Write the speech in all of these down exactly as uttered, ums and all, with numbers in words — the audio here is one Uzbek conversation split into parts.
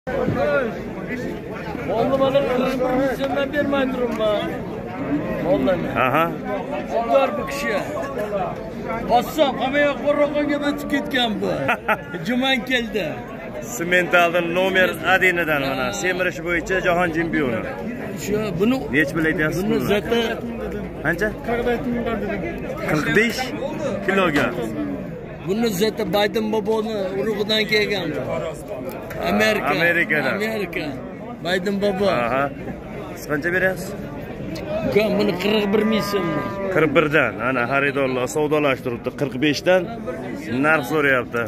Oğlum bana kırmızı vermeyin durumda. Vallahi. Aha. Var bu kişi. Bassam ama korroqqa ketib ketgan bu. Juman keldi. Simentaldan nomer adinidan mana semirish bo'yicha jahon chempioni. Shu buni nech pul aytyapsiz? Buni zata qancha? qirq besh kiloga. Buni zata Bayden boboni urug'idan kelgan. Amerika. Amerikadan. Amerika. Bayden bobo. Aha. Siz qancha beryapsiz? Uka buni qirq bir ming so'm. qirq bir dan. Ana xaridorlar savdolashtiribdi. qirq besh dan narx so'rayapti.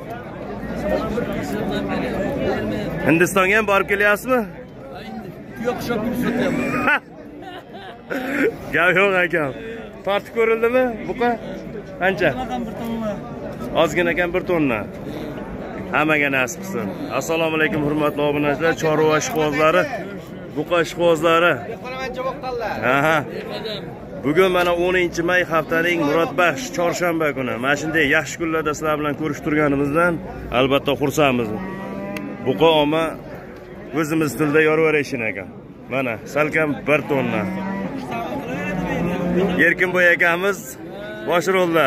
Hindistonga ham borib kelyapsizmi? Yo'q, shopping sotaman. Gap yo'q akam. Tortib ko'rildimi? Buqa qancha? Ozgina ekan bir tonna. Hammaga nasib qilsin. Assalomu alaykum hurmatli obunachilar, chorva ishqibozlari, buqa ishqibozlari. Aha. Bugun mana o'ninchi may haftaning murodbaxsh chorshanba kuni. Mana shunday yaxshi kunlarda sizlar bilan ko'rishib turganimizdan albatta xursandmiz. Buqa oma o'zimiz tilda yorvaraysin ekan. Mana salkam bir tonna. Erkinboy akamiz bosh rolda.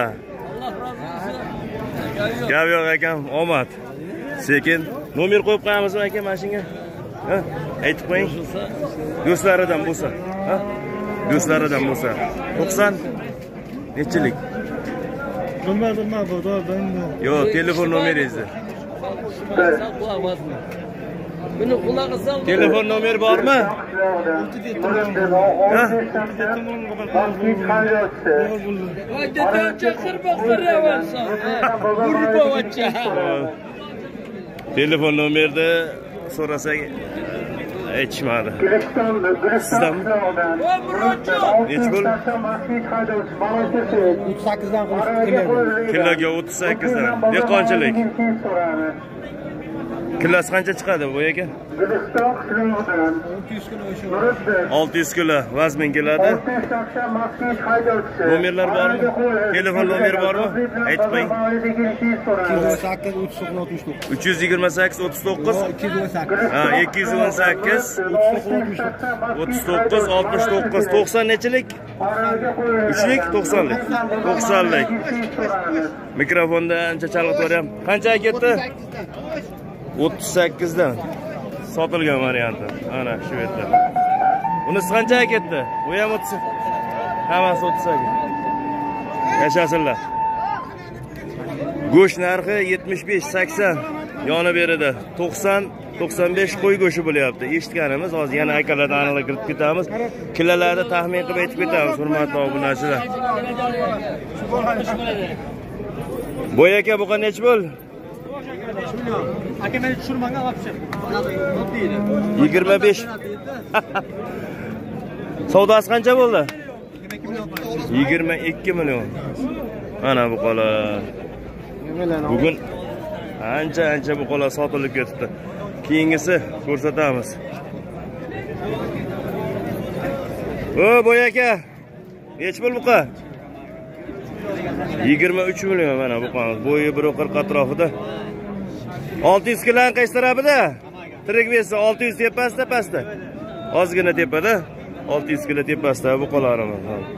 Gap yo'q akam, omad. Sekin nomer qo'yib qo'yamizmi aka mashinaga? Ha? Aytib qo'ying. Do'stlaridan bo'lsa, ha? Do'stlaridan bo'lsa. to'qson nechilik? Bilmadim men bozordan. Yo'q, telefon nomeringizni. Buni qulog'i sal. Telefon nomeri bormi? Ha? Voy dadacha qirmoq qiraversan. Urbovacha. Telefon nomerni so'rasak aytishmadi. Sizdan Voy murojo. nech pul? o'ttiz sakkizdan qilib Kiloga o'ttiz sakkiz dan. Dehqonchilik. Kilosi qancha chiqadi bu aka? olti yuz kilo vazmin keladi. Nomerlar bormi? Telefon nomeri bormi? Aytib qo'ying. uch yuz yigirma sakkiz o'ttiz to'qqiz ha ikki yuz o'n sakkiz o'ttiz to'qqiz oltmish to'qqiz to'qson nechilik? uchlik to'qsonlik. to'qsonlik. Mikrofonda ancha chalg'itib qancha ketdi? o'ttiz sakkiz dan sotilgan varianti. Ana shu yerda. Bunisi qancha ketdi? Bu ham o'ttiz. Hammasi o'ttiz sakkiz. Yashasizlar. Go'sht narxi yetmish besh sakson yonib beradi. to'qson to'qson besh qo'y go'shti bo'lyapti. Eshitganimiz, hozir yana akalardan aniqlik kiritib ketamiz. Kilolarni taxmin qilib aytib ketamiz, hurmatli obunachilar. Boy aka bu qancha bo'l? aka meni tushirmanga вообще. yigirma besh. Savdosi qancha bo'ldi? yigirma ikki million. Mana bu qola. Bugun ancha ancha bu qola sotilib ketibdi. Keyingisi ko'rsatamiz. O boy aka. Nech pul buqa? yigirma uch million mana bu qola. Bo'yi bir qirq atrofida. olti yuz kilo qaysi tarafida? Tirik vesi olti yuz tepasida, pastda. Ozgina tepada, olti yuz kilo tepasida bu qolarimiz.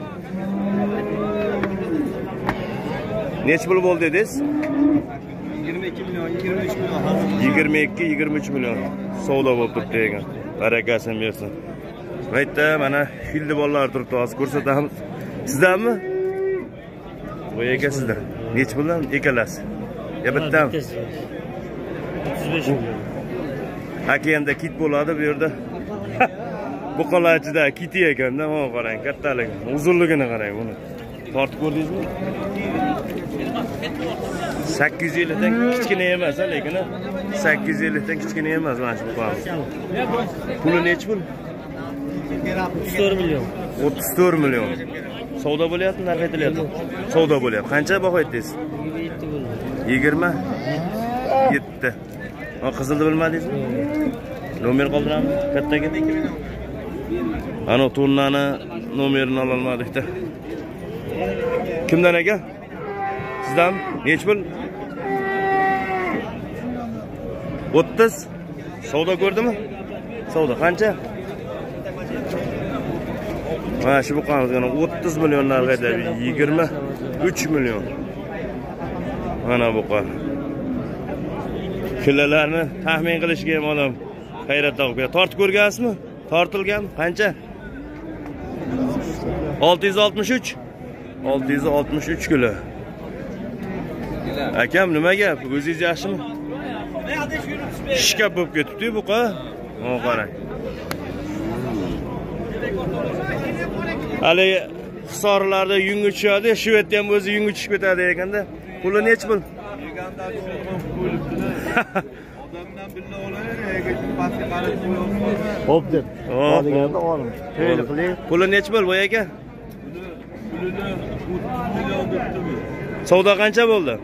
Nech pul bo'ldi dedingiz? yigirma ikki million, yigirma uch million. yigirma ikki yigirma uch million savdo bo'lib turibdi ekan. Barakasini bersin. Bu yerda mana filli bolalar turibdi, hozir ko'rsatamiz. Sizdanmi? Bu aka sizdan. Nech puldan ekalasiz? Ya bittami? o'ttiz besh million. Hakiyanda kit bo'ladi bu yerda. Bu qolachida kiti ekanda, mana qarang, kattaligi, uzunligini qarang buni. Tortib ko'rdingizmi? sakkiz yuz ellik dan kichkina emas, lekin sakkiz yuz ellik dan kichkina emas mana shu qo'yamiz. Puli nech pul? o'ttiz to'rt million. o'ttiz to'rt million. Savdo bo'lyapti, narx aytilyapti. Savdo bo'lyapti. Qancha baho aytdingiz? yigirma yetti. Ha, qizilni bilmadingizmi? Nomer qoldiramiz. Kattaga. Ana tonnani nomerini ola olmadik-da. Kimdan aka? Sizdan nech pul? o'ttiz Savdo ko'rdimi? Savdo qancha? Mana shu buqamiz o'ttiz million narxida, yigirma uch million. Mana buqa. Killalarni taxmin qilishga ham odam hayrat topib ketadi. Tortib ko'rgansizmi? Tortilgan qancha? olti yuz oltmish uch. olti yuz oltmish uch kilo. Akam nima gap? O'zingiz yaxshimi? Shikab bo'lib ketibdi buqa. Mana qarang. Hali hisorlarda yungi tushadi, shu yerda ham o'zi yungi tushib ketadi ekanda. Puli necha pul? Odamdan billa olaver, pastga qarab qo'yib. Xo'p deb. Olganda olim. To'yli qiling. Puli necha pul bu aka? Pulini o'ttiz million debdi. Savdo qancha bo'ldi?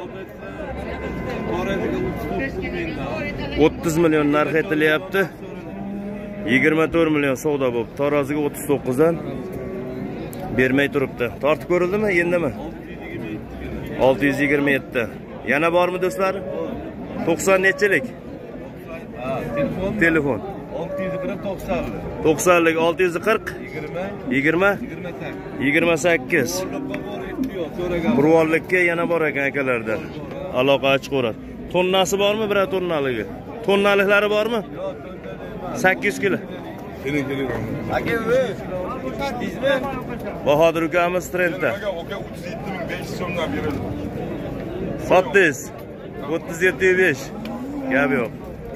o'ttiz million narx aytilyapti. yigirma to'rt million savdo bo'lib, taroziga o'ttiz to'qqiz dan bermay turibdi. Tortib ko'rildimi, endimi? olti yuz yigirma yetti. Yana bormi do'stlar? to'qson nechilik? Telefon. Telefon. olti yuz qirq to'qson. to'qsonlik olti yuz qirq yigirma yigirma sakkiz. Burvonlikka yana bor ekan akalarda. Aloqa chiqaveradi. Tonnasi bormi? Bir tonnaligi. Tonnaliklari bormi? sakkiz yuz kilo. Keling, keling. Aka, bizmi? Bahodir ukamiz trendda. Aka, o'ttiz yetti ming besh yuz so'mdan berildi. Sotdingiz. o'ttiz yetti ming besh. Gap yo'q.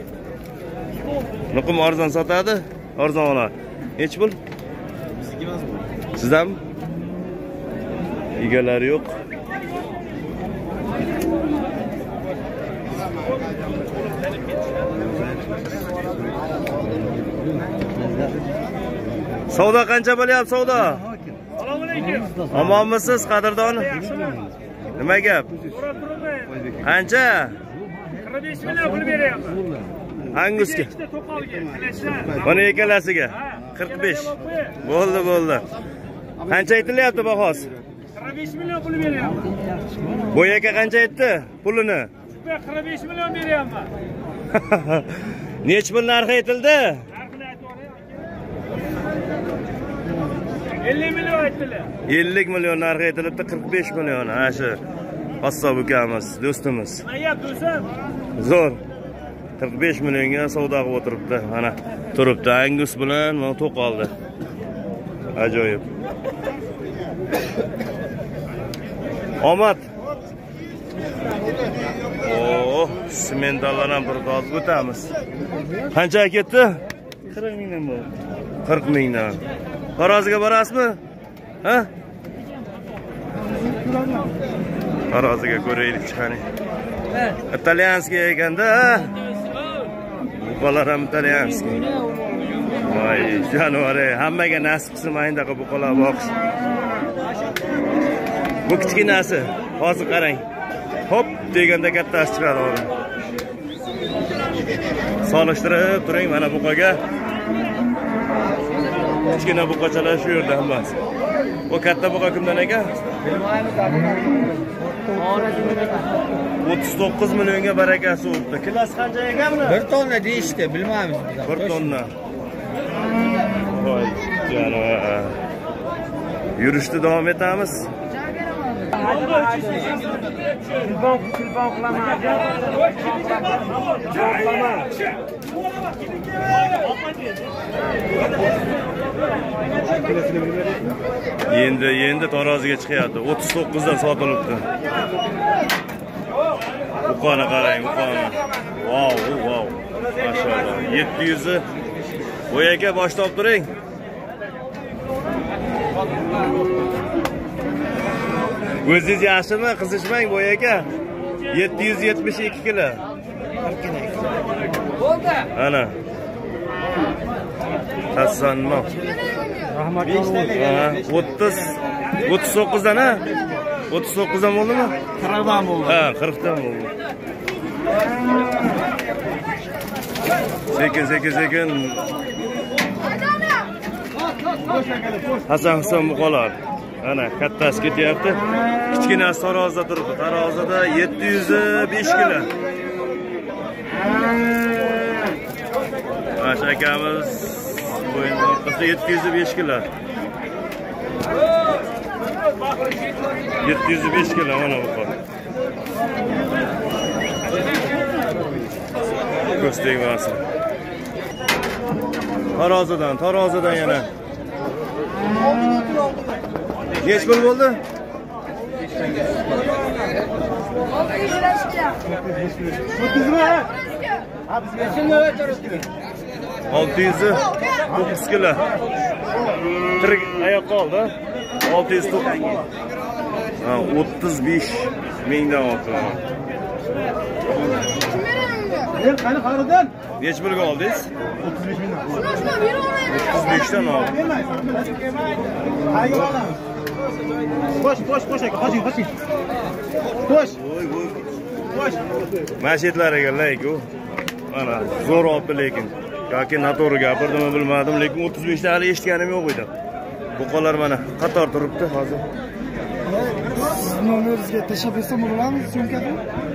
Nuqum arzon sotadi, arzon oladi. Nech pul? Bizniki emas bu. Sizdanmi? Egalari yo'q. Savdo qancha bo'lyapti savdo? Assalomu alaykum. Omonmisiz qadrdoni? Nima gap? Qancha? qirq besh million pul beryapman. Hangisiga? Ikkita to'qolga, kelasa. Buni ikkalasiga. qirq besh. Bo'ldi, bo'ldi. Qancha aytilyapti bahosi? qirq besh million pul beryapman. Bu aka qancha aytdi pulini? qirq besh million beryapman. Nech pul narxi aytildi? Narxini aytib ellik million aytdilar. ellik million narxi aytilibdi, qirq besh million. Ha shu qassob ukamiz, do'stimiz. Nima gap do'stim? Zo'r. qirq besh millionga savdo qilib o'tiribdi. Mana turibdi. Angus bilan mana to'q oldi. Ajoyib. Omad. Oh, simentallar ham bir toz o'tamiz. Qancha ketdi? qirq mingdan bo'ldi. qirq mingdan. Taroziga borasizmi? Ha? Taroziga ko'raylik chiqani. Italyanskiy ekanda, ha? Buqalar ham italyanskiy. Voy, jonivor, hammaga nasib qilsin mayindaqa buqalar boqish. Bu kichkinasi, hozir qarang. Hop deganda kattasi chiqadi hozir. Solishtirib turing mana buqaga. Kichkina buqachalar shu yerda hammasi. Bu katta buqa kimdan ekan? o'ttiz to'qqiz millionga barakasi o'tdi. Kilosi qancha ekan buni? bir tonna deyishdi, bilmaymiz. bir tonna. Voy, jonivor. Yurishni davom etamiz. Tilbon, tilbon qilaman. Endi, endi taroziga chiqyapti. o'ttiz to'qqiz dan sotilibdi. Buqani qarang, buqani. Vau, vau. Maşallah. yetti yuz. Bu aka boshlab turing. O'zingiz yaxshimi? Qizishmang bu aka. yetti yuz yetmish ikki kilo. Bo'ldi. Ana. Tassanno. Rahmat. o'ttiz o'ttiz to'qqiz dan ha? o'ttiz to'qqiz dan bo'ldimi? qirq dan bo'ldi. Ha, qirq dan bo'ldi. Sekin, sekin, sekin. Hasan Husan buqalar. Ana kattasi ketyapti. Kichkinasi tarozida turibdi. Tarozida yetti yuz besh kilo. akamiz bo'yin orqasida yetti yuz besh kilo. yetti yuz besh kilo mana bu qol. Ko'stek vasi. Tarozidan, tarozidan yana. Nech pul bo'ldi? olti yuz to'qqiz kilo. Tirik oyoqqa oldi. olti yuz to'qqiz. Ha, o'ttiz besh mingdan oldi. Qani qaridan? Nech pulga oldingiz? o'ttiz besh mingdan. o'ttiz besh dan oldi. Qayga olamiz? Qo'sh, qo'sh, qo'sh aka, qo'shing, qo'shing. Qo'sh. Voy, voy. Qo'sh. Mashitlariga layku. Mana zo'r oldi lekin. Yoki noto'g'ri gapirdimmi bilmadim, lekin o'ttiz besh dan hali eshitganim yo'q edi. Bu qollar mana qator turibdi hozir. Nomeringizga tashlab bersam bo'ladimi, sumkada?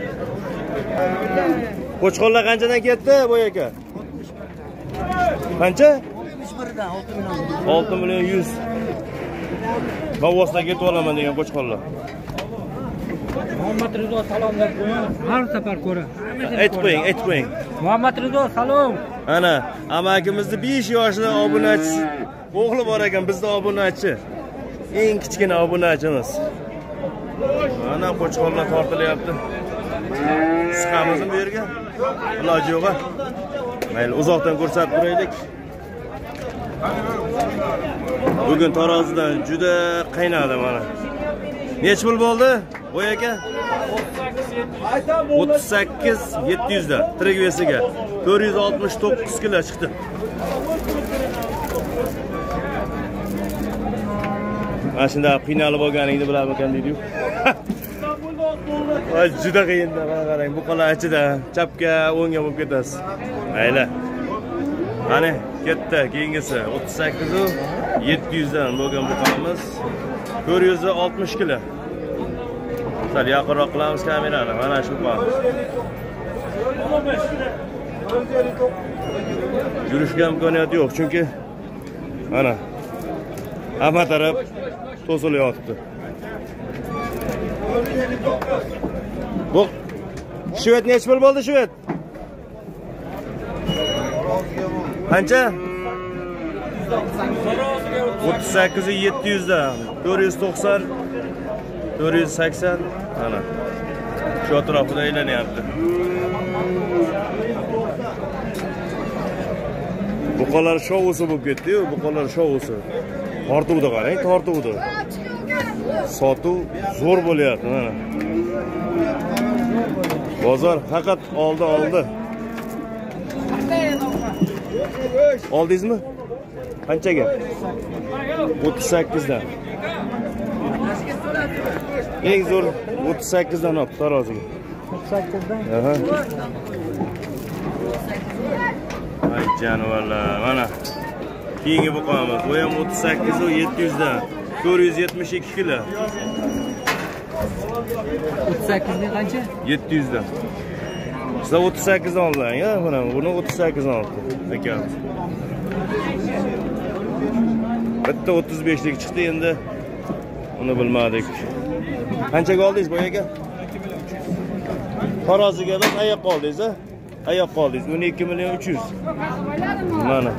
Qo'chqonlar qanchadan ketdi, boy aka? Qancha? olti million yuz. Bavosdan ketib olaman degan qo'chqonlar. Muhammad Rizo salom deb qo'ying. Har safar ko'ra. Aytib qo'ying, aytib qo'ying. Muhammad Rizo salom. Ana, amakimizni besh yoshli obunachi o'g'li bor ekan, bizda obunachi. Eng kichkina obunachimiz. Mana qo'chqonlar tortilyapti. Siqamizmi bu yerga? Iloji yo'q. Mayli, uzoqdan ko'rsatib turaylik. Bugun tarozidan juda qaynadi mana. Nech pul bo'ldi? Voy aka? o'ttiz sakkiz yetti yuz dan tirik vesiga to'rt yuz oltmish to'qqiz kilo chiqdi. Mana shunda qiynalib olganingni bilar ekan deydi-yu. Voy juda qiyinda, mana qarang, bu qo'llar ichida chapga, o'ngga bo'lib ketasiz. Mayli. Qani, ketdi, keyingisi o'ttiz sakkiz yetti yuz dan bo'lgan bu qolamiz. to'rt yuz oltmish kilo. Sal yaqinroq qilamiz kamerani. Mana shu qolamiz. Yurishga imkoniyati yo'q, chunki mana hamma taraf to'silyapti. Bu shvet nech pul bo'ldi shvet? Qancha? o'ttiz sakkiz yetti yuz dan to'rt yuz to'qson to'rt yuz sakson mana shu atrofida aylanyapti. Buqalar shovusi bo'lib ketdi-yu, buqalar shovusi. Tortuvdi qarang, tortuvdi. Sotuv zo'r bo'lyapti mana. Bozor faqat oldi oldi. Oldingizmi? Qanchaga? o'ttiz sakkiz dan. Eng zo'r o'ttiz sakkiz dan olib taroziga. o'ttiz sakkiz dan. Aha. Ay jonivorlar, mana. Keyingi buqamiz. Bu ham o'ttiz sakkiz yetti yuz dan. to'rt yuz yetmish ikki kilo. o'ttiz sakkiz dan qancha? yetti yuz dan. Sizlar o'ttiz sakkiz dan oldilar, ya, mana buni o'ttiz sakkiz dan oldi. Akamiz. Bitta o'ttiz besh lik chiqdi endi. Uni bilmadik. Qanchaga oldingiz boy aka? Taroziga biz oyoqqa oldingiz, a? Oyoqqa oldingiz. o'n ikki million uch yuz. Mana.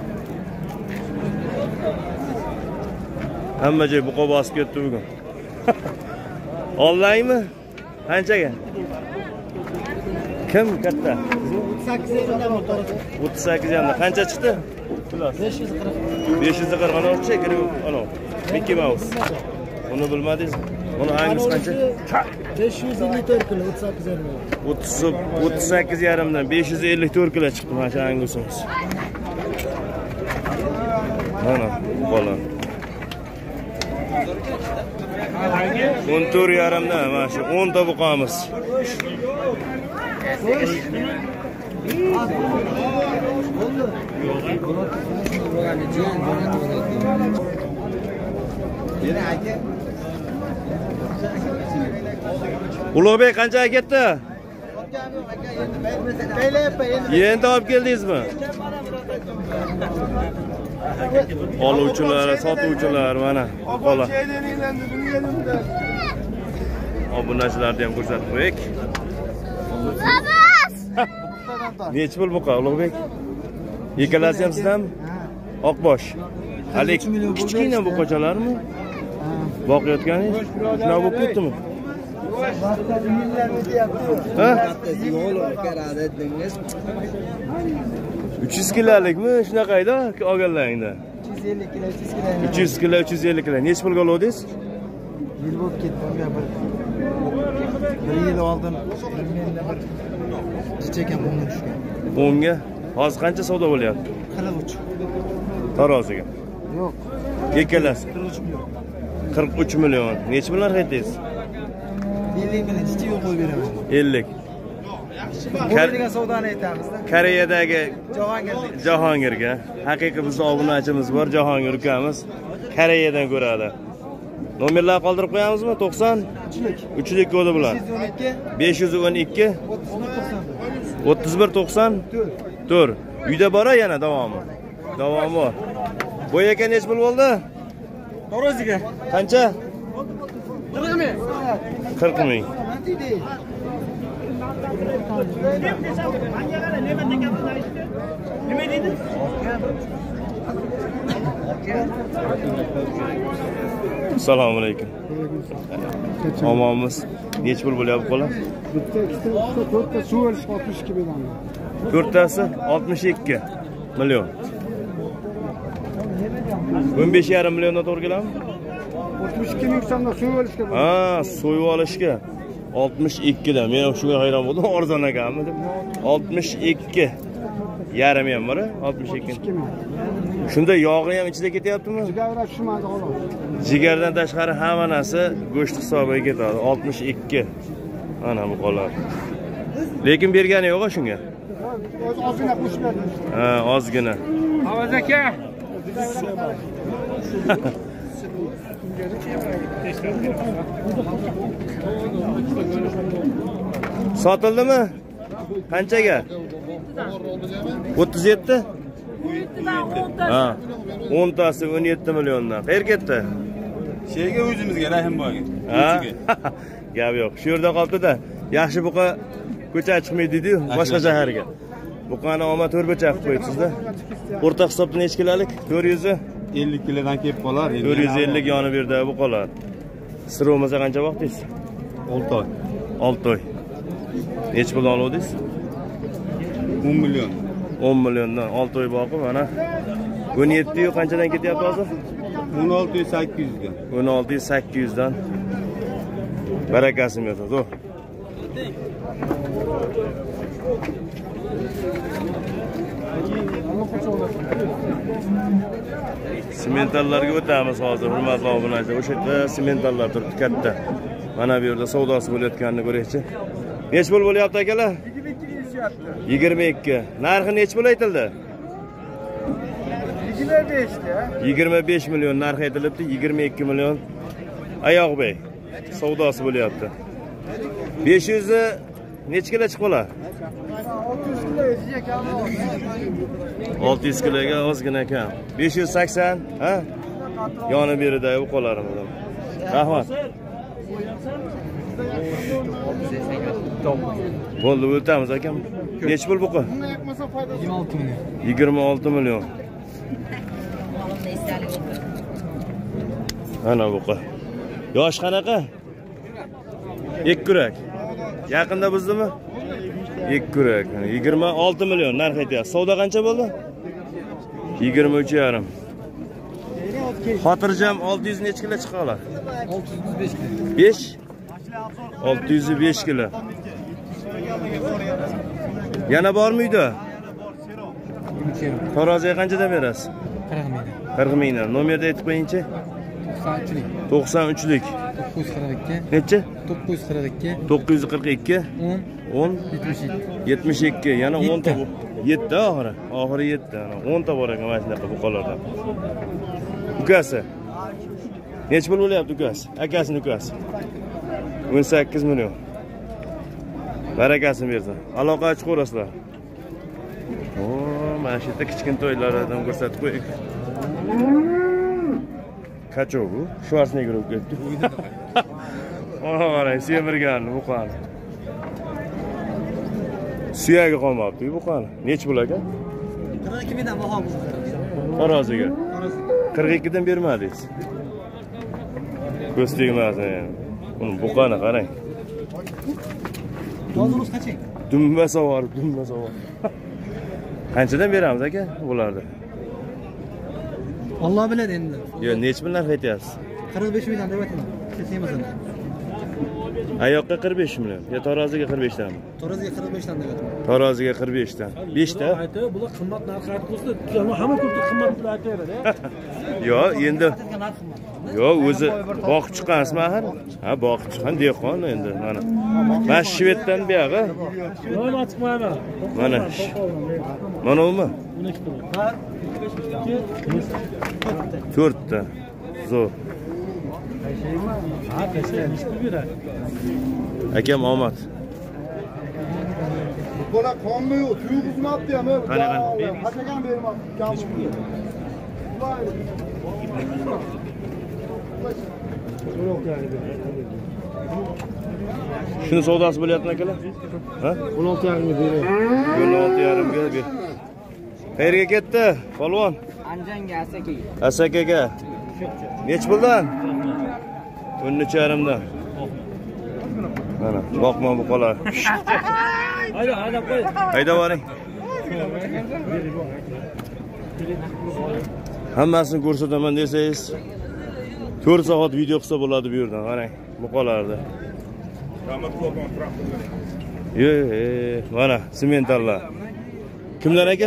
Hamma joy buqa bosib ketdi bugun. Ollaymi? Qanchaga? Kim katta? o'ttiz sakkiz dan o'rtaroqda. o'ttiz sakkiz dan qancha chiqdi? besh yuz qirq. besh yuz qirq ana o'rcha kerak, ana. Mickey Mouse. Uni bilmadingiz? Buni hangisi qancha? besh yuz ellik to'rt kilo, o'ttiz sakkiz yarim. o'ttiz sakkiz yarim dan besh yuz ellik to'rt kilo chiqdi mana shu angusimiz. Mana, qo'lan. o'n to'rt yarim dan mana shu o'n ta buqamiz. Ulug'bek qanchaga ketdi? Endi olib keldingizmi? Oluvchilar, sotuvchilar mana qola. Obunachilarni ham ko'rsatib qo'yik. Nech pul buqa, Ulug'bek? Ikkalasi ham sizdanmi? Oqbosh. Hali kichkina buqachalarmi? Boqayotganingiz? Shuna bo'lib ketdimi? Ha? uch yuz kilolikmi? Shunaqayda olganlaringda. uch yuz kilo, uch yuz ellik kilo. Nech pulga oluvdingiz? Yil bo'lib ketdi. Bir yil oldin menda bir chichakam o'nga tushgan. o'nga? Hozir qancha savdo bo'lyapti? qirq uch. Taroziga. Yo'q. Ikkalasi qirq uch million. qirq uch million. Nech pul narx aytdingiz? ellik million chichiga qo'yib beraman. ellik. Bo'ladigan savdoni aytamiz-da. Koreyadagi Jahongirga. Jahongirga. Haqiqiy bizning obunachimiz bor, Jahongir ukamiz. Koreyadan ko'radi. Nomerlar qoldirib qo'yamizmi? to'qson uchlik kodi bilan. besh yuz o'n ikki o'ttiz bir to'qson to'rt. Uyda bor yana davomi. Davomi bor. Bu aka nech pul bo'ldi? Taroziga. Qancha? qirq ming. qirq ming. Nima deydi? Assalomu alaykum. Omonmiz. Nech pul bo'lyapti qo'la? Bitta, ikkita, uchta, to'rtta suv olish oltmish ikki million. To'rttasi oltmish ikki million. o'n besh yarim milliondan to'g'ri keladimi? oltmish ikki ming so'mdan suv olishga bo'ladi. Ha, so'yib olishga oltmish ikki dan. Men ham shunga hayron bo'ldim. Arzon ekanmi deb. oltmish ikki yarim ham bor, oltmish ikki. Shunda yog'i ham ichida ketyaptimi? Jigarlar tushmadi xolos. Jigardan tashqari hamma narsa go'sht hisobiga ketadi. oltmish ikki. Mana bu qolar. Lekin bergani yo'q shunga. Ozgina qo'shib berdim. Ha, ozgina. Avaz aka. Sotildimi? Qanchaga? o'ttiz yetti? Ha. o'ntasi o'n yetti milliondan. Qayerga ketdi? Sheyga o'zimizga Rahimboyga. Ha? Gap yo'q. Shu yerda qoldi-da. Yaxshi buqa ko'cha chiqmaydi-ku, boshqa shaharga. Buqani omad to'rtbacha qilib qo'yibsiz-da. O'rta hisobda nech kilolik? to'rt yuz ellik kilodan kelib qolar. to'rt yuz ellik yonib berdi bu qolar. Sir bo'lmasa qancha vaqtingiz? olti oy. olti oy. Nech pul oluvdingiz? o'n million. o'n milliondan olti oy boqib mana o'n yetti yu qanchadan ketyapti hozir? o'n olti sakkiz yuz ga. o'n olti sakkiz yuz dan. Barakasini bersin. Zo'r. Simentallarga o'tamiz hozir, hurmatli obunachilar. O'sha yerda simentallar turibdi katta. Mana bu yerda savdosi bo'layotganini ko'raychi. Nech pul bo'lyapti akalar? yigirma ikki. Narxi nech pul aytildi? yigirma besh ta. yigirma besh million narx aytilibdi, yigirma ikki million. Ayoqbey savdosi bo'lyapti. besh yuz nech kilo chiqib qolar? olti yuz kiloga ozgina kam. besh yuz sakson, ha? Yonib berida bu qolarimiz. Rahmat. Bo'ldi, o'tamiz akam. Nech pul buqa? yigirma olti million. yigirma olti million. Ana buqa. Yosh qanaqa? Ekkurak. Yaqinda bizdimi? Ekkurak. yigirma olti million narx aytyapti. Savdo qancha bo'ldi? yigirma uch yarim. Xotirjam olti yuz nech kilo chiqa olar? olti yuz besh kilo. besh? olti yuz besh kilo. Yana bormi uyda? Taroziga qanchadan berasiz? qirq ming. qirq mingdan. Nomerni aytib qo'yingchi. to'qson uchlik. to'qson uchlik. to'qqiz yuz qirq ikki. Necha? to'qqiz yuz qirq ikki. to'qqiz yuz qirq ikki. o'n. o'n. yetmish ikki. yetmish ikki. Yana o'n ta. yetti oxiri. Oxiri yetti. o'n ta bor ekan mana shunaqa buqalardan. Ukasi. Nech pul bo'lyapti ukasi? Akasining ukasi. o'n sakkiz million. Barakasini bersin. Aloqa ochib qo'yasizlar. Oo, mana shu yerda kichkina to'ylardan ko'rsatib qo'ying. Kacho bu? Schwarzenegger o'tdi. Ona qarang, semirgan bu qani. Suyagi qolmabdi bu qani. Nech pul aka? qirq ikki mingdan baho bu. Taroziga. qirq ikki dan bermadingiz. Ko'z tegmasin. Uni bu qani qarang. Hozir qachon? Dumba savar, dumba savar. Qanchadan beramiz aka bularni? Alloh biladi endi. Yo, nech pul narx aytyapsiz? qirq besh mingdan deb aytaman. Kesaymisan. Ayoqqa qirq besh million, yo taroziga qirq besh danmi? Taroziga qirq besh dan deb aytaman. Taroziga qirq besh dan. besh ta? Aytib, bular qimmat narx aytib qo'ysa, hamma ko'p qimmat pul aytaveradi. Yo, endi yo, o'zi boqib chiqqansiz axir. Ha, boqib chiqqan dehqon endi mana. Mana Shveddan buyog'i. Yo'l ochib qo'yaman. Mana. Mana umi? to'rt ta. Zo'r. Ha, qancha ish pul beradi. Akam omad. Bola qonmi yo'q, tuyuq uzmabdi ham. Qani, qani. Hachagan bermabdi. Shuni savdosi bo'lyapti akalar? Ha? o'n olti yarim ga beraman. o'n olti yarim ga ber. Qayerga ketdi? Polvon. Anjanga Asakaga. Asakaga. Nech puldan? o'n uch yarim dan. Mana, boqma bu qolar. Hayda, hayda qo'y. Hayda boring. Hammasini ko'rsataman desangiz, to'rt soat video qilsa bo'ladi bu yerdan. Qarang, bu qolardi. Ye, mana sementallar. Kimlar aka?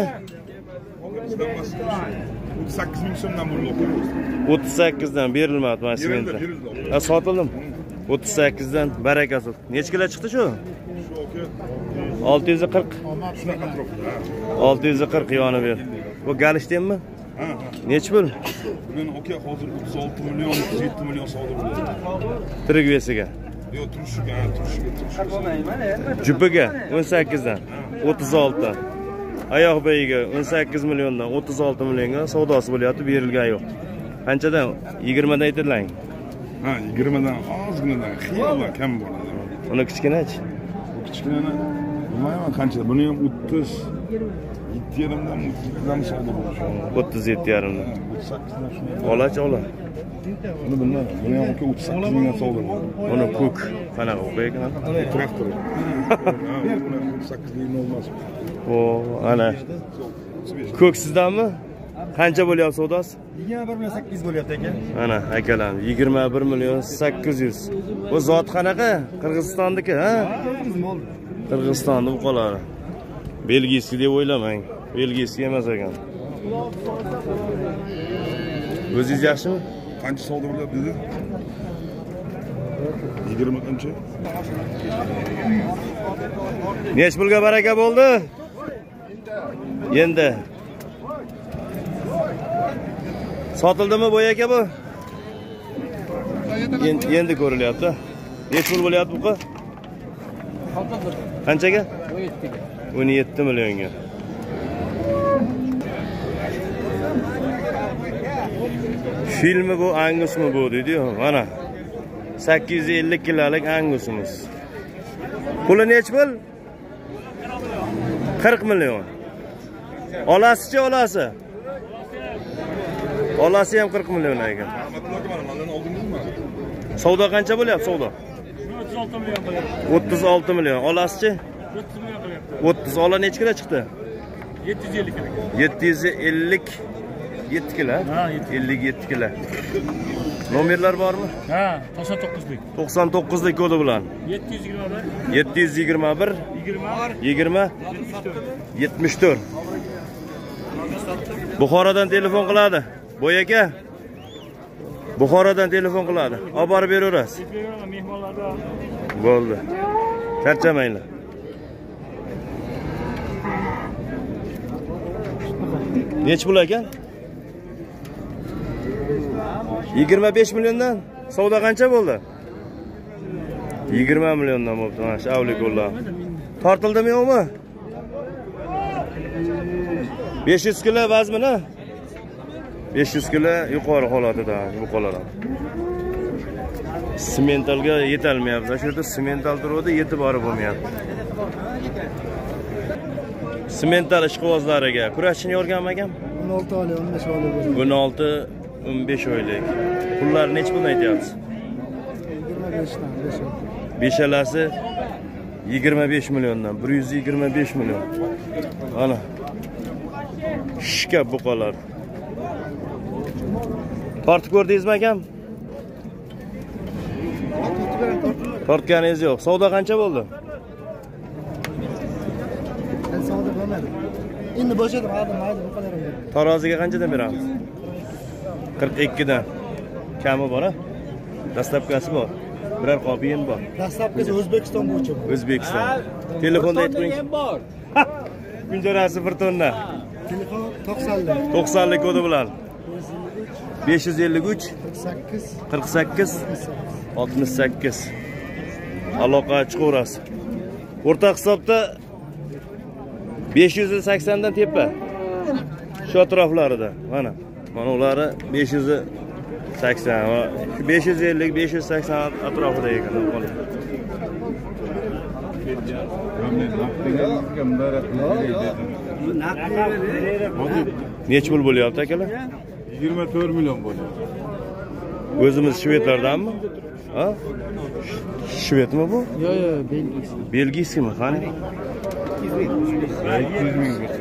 o'ttiz sakkiz ming so'mdan bo'ldi. o'ttiz sakkiz dan berilmadi mana sementlar. Ha, sotildim. o'ttiz sakkiz dan barakasi. Nech kilo chiqdi shu? olti yuz qirq. Shunaqa atrofda. olti yuz qirq yoni ber. Bu galishtenmi? Ha, ha. Nech pul? Bugun aka hozir o'ttiz olti million, o'ttiz yetti million savdo bo'ldi. Tirik vesiga. Yo'q, turishiga, turishiga, turishiga. Jupiga o'n sakkiz dan o'ttiz olti. Oyoq beyiga o'n sakkiz milliondan o'ttiz olti millionga savdosi bo'lyapti, berilgan yo'q. Qanchadan? yigirma dan aytdilaring. Ha, yigirma dan ozginadan xiyobon kam bo'ladi. Uni kichkinachi. Bu kichkinani bilmayman qancha. Buni ham o'ttiz yetti yarim dan o'ttiz dan savdo bo'ldi. o'ttiz yetti yarim dan. o'ttiz sakkiz dan shuni. Olachi ola. Buni bundan, buni ham aka o'ttiz sakkiz mingdan savdo bo'ldi. Uni ko'k. Qanaqa o'qiykan? Traktor. Ha, buni o'ttiz sakkiz ming olmaz. O, ana. Ko'k sizdanmi? Qancha bo'lyapti savdosi? yigirma bir million sakkiz yuz bo'lyapti aka. Ana, akalar, yigirma bir million sakkiz yuz. Bu zot qanaqa? Qirg'izistonniki, ha? Qirg'izistonning bu qolari. Belgiyskiy deb o'ylamang. Belgiyskiy emas ekan. O'zingiz yaxshimi? Qancha savdo bo'lyapti dedi? yigirma qancha? Nech pulga baraka bo'ldi? Endi. Sotildimi bo'y aka bu? Endi ko'rilyapti. Nech pul bo'lyapti bu? Qanchaga? o'n yetti millionga. Filmi bu Angusmi bu dedi-yu, mana. sakkiz yuz ellik kilolik Angusimiz. Puli nech pul? qirq million. Olasichi olasi? Olasi ham qirq million ekan. Savdo qancha bo'lyapti savdo? o'ttiz olti million bo'lyapti. o'ttiz olti million. Olasichi? o'ttiz million qilyapti. o'ttiz. Ola nech kilo chiqdi? yetti yuz ellik kilo. yetti yuz ellik yetti kilo. Ha, ellik yetti kilo. Nomerlar bormi? Ha, to'qson to'qqizlik. to'qson to'qqizlik kodi bilan. yetti yuz yigirma bir. yetti yuz yigirma bir yigirma yetmish to'rt. Buxorodan telefon qiladi. Bo'y aka. Buxorodan telefon qiladi. Olib borib beraverasiz. Mehmonlarda Bo'ldi. Charchamanglar. Nech pul ekan? yigirma besh milliondan savdo qancha bo'ldi? yigirma milliondan bo'ldi. Mana shu avlikollar. Tortildimi yo'qmi? besh yuz kilo vazmini? besh yuz kilo yuqori holatida bu qolalar. Sementalga yetolmayapti. Shu yerda semental turadi, yetib borib bo'lmayapti. Semental ishqibozlariga kurashchini yorganmi akam? o'n olti oylik, o'n besh oylik bo'ladi. o'n olti o'n besh oylik. Pullar necha puldan aytyapsiz? yigirma beshdan besh oy. Beshalasi yigirma besh milliondan, bir yuz yigirma besh million. Mana. Shika buqalar. Tortib ko'rdingizmi akam? Tortganingiz yo'q. Savdo qancha bo'ldi? Ben savdo qilmadim. Endi bo'shadim, hozir mayli bu qadar. Taroziga qanchadan beramiz? qirq ikki dan. Kami bor-a? Dastlabkasi bor. Biror qopiyin bor. Dastlabkasi O'zbekiston bo'yicha. O'zbekiston. Telefonda aytib qo'ying. bor. Kunjarasi bir tonna. Telefon to'qsonlik. to'qsonlik kodi bilan. besh yuz ellik uch qirq sakkiz qirq sakkiz oltmish sakkiz. Aloqa chiqaverasiz. O'rta hisobda besh yuz sakson dan tepa. Shu atroflarida. Mana. Mana ulari besh yuz sakson va besh yuz ellik besh yuz sakson atrofida ekan. Necha pul bo'lyapti akalar? yigirma to'rt million bo'ladi. O'zimiz shvedlardanmi? Ha? Shvedmi bu? Yo'q, yo'q, belgisi. Belgiyskimi? Qani? ikki yuz ming bo'lsa.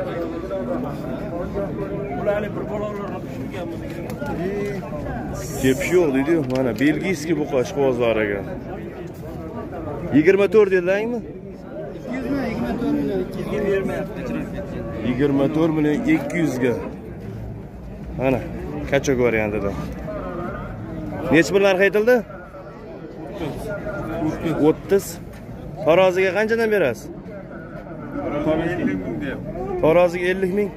Ularni bir bolalar tushganmi? Kepish yo'q deydi-yu. Mana belgiyski bu qoshqozlar ekan. yigirma to'rt dedingmi? yigirma to'rt million ikki yuz ga. Mana kaçak variantida. Necha pullar qaytildi? o'ttiz. Taroziga qanchadan berasiz? Taroziga ellik ming.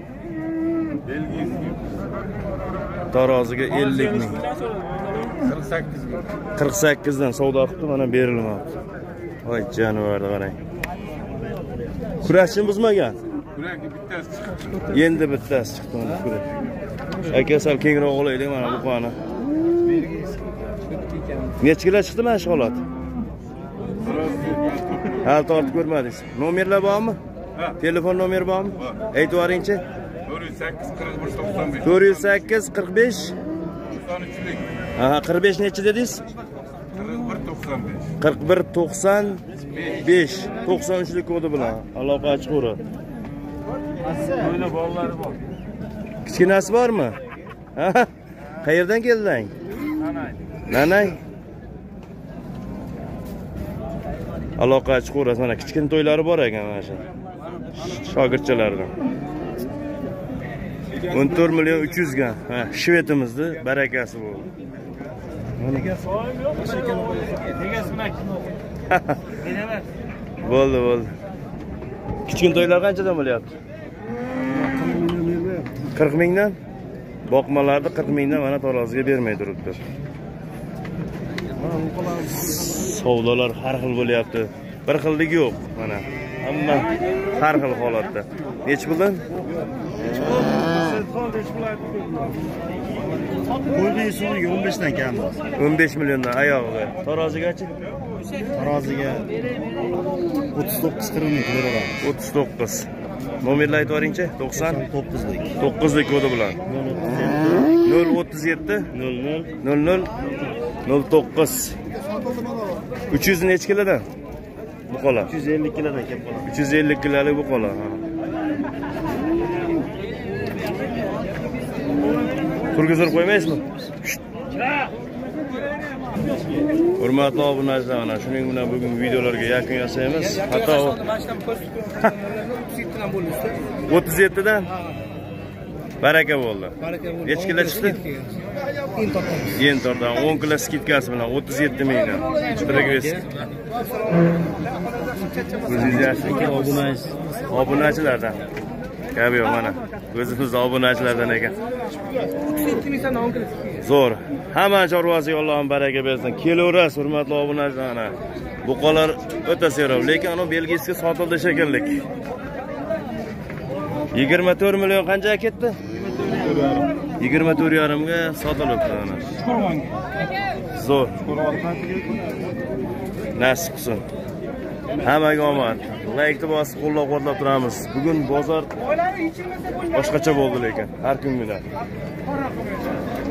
Taroziga ellik ming. qirq sakkiz ming. qirq sakkiz dan savdo qildi, mana berilmoqda. Voy jonivorni qarang. Kurashchini buzmagan. Kurashga bittasi chiqdi. Endi bittasi chiqdi mana kurash. Aka sal kengroq olaylik mana bu qoni. Necha kilo chiqdi mana shu holat? Hal tortib ko'rmadingiz. Nomerlar bormi? Telefon nomeri bormi? Aytib yuboringchi. to'rt yuz sakkiz qirq bir to'qson besh. to'rt yuz sakkiz qirq besh. to'qson uchlik. Aha, qirq besh necha dedingiz? qirq bir to'qson besh. qirq bir to'qson besh. to'qson uchlik kodi bilan aloqa chiqaveradi. Böyle bollari bor. Kichkinasi bormi? Ha? Qayerdan kelding? Nanay. Nanay. Aloqa chiqaverasiz. Mana kichkin to'ylari bor ekan mana shu. Shogirdchalardan. o'n to'rt million uch yuz ga. Ha, shvetimizni barakasi bo'ldi. Bo'ldi, bo'ldi. Kichkin to'ylar qanchadan bo'lyapti? qirq mingdan. Boqmalarni qirq mingdan mana taroziga bermay turibdi. Savdolar har xil bo'lyapti. Bir xillik yo'q mana. Hamma har xil holatda. Nech puldan? Qo'ydi so'ngi o'n besh dan kam. o'n besh milliondan oyog'iga. Tarozigachi? Taroziga o'ttiz to'qqiz qirq ming beramiz. o'ttiz to'qqiz. Nomerni aytib yuboringchi? to'qson to'qqizlik. to'qqizlik kodi bilan. nol o'ttiz yetti nol nol nol nol nol to'qqiz. uch yuz necha kilodan? Bu qola. uch yuz ellik kilodan kelib qoladi. uch yuz ellik kilolik bu qola. Turgizib qo'ymaysizmi? Hurmatli obunachilar, mana shuning bilan bugun videolarga yakun yasaymiz. Hatto o'ttiz yetti dan baraka bo'ldi. Necha kilo chiqdi? Yen tortdan o'n kilo skidkasi bilan o'ttiz yetti mingdan. Strigvest. O'zingiz yaxshi obunachilardan. Kabi mana. O'zimiz obunachilardan ekan. Zo'r. Hamma chorvasiga Allohim baraka bersin. Kelaverasiz, hurmatli obunachilar. Buqalar o'ta serob, lekin uni belgisiga sotildi shekilli. yigirma to'rt million qanchaga ketdi? yigirma to'rt yarim ga sotilibdi ana. Zo'r. Nasib qilsin. Hammaga omad. Like bosib qo'llab-quvvatlab turamiz. Bugun bozor boshqacha bo'ldi lekin har kungilar.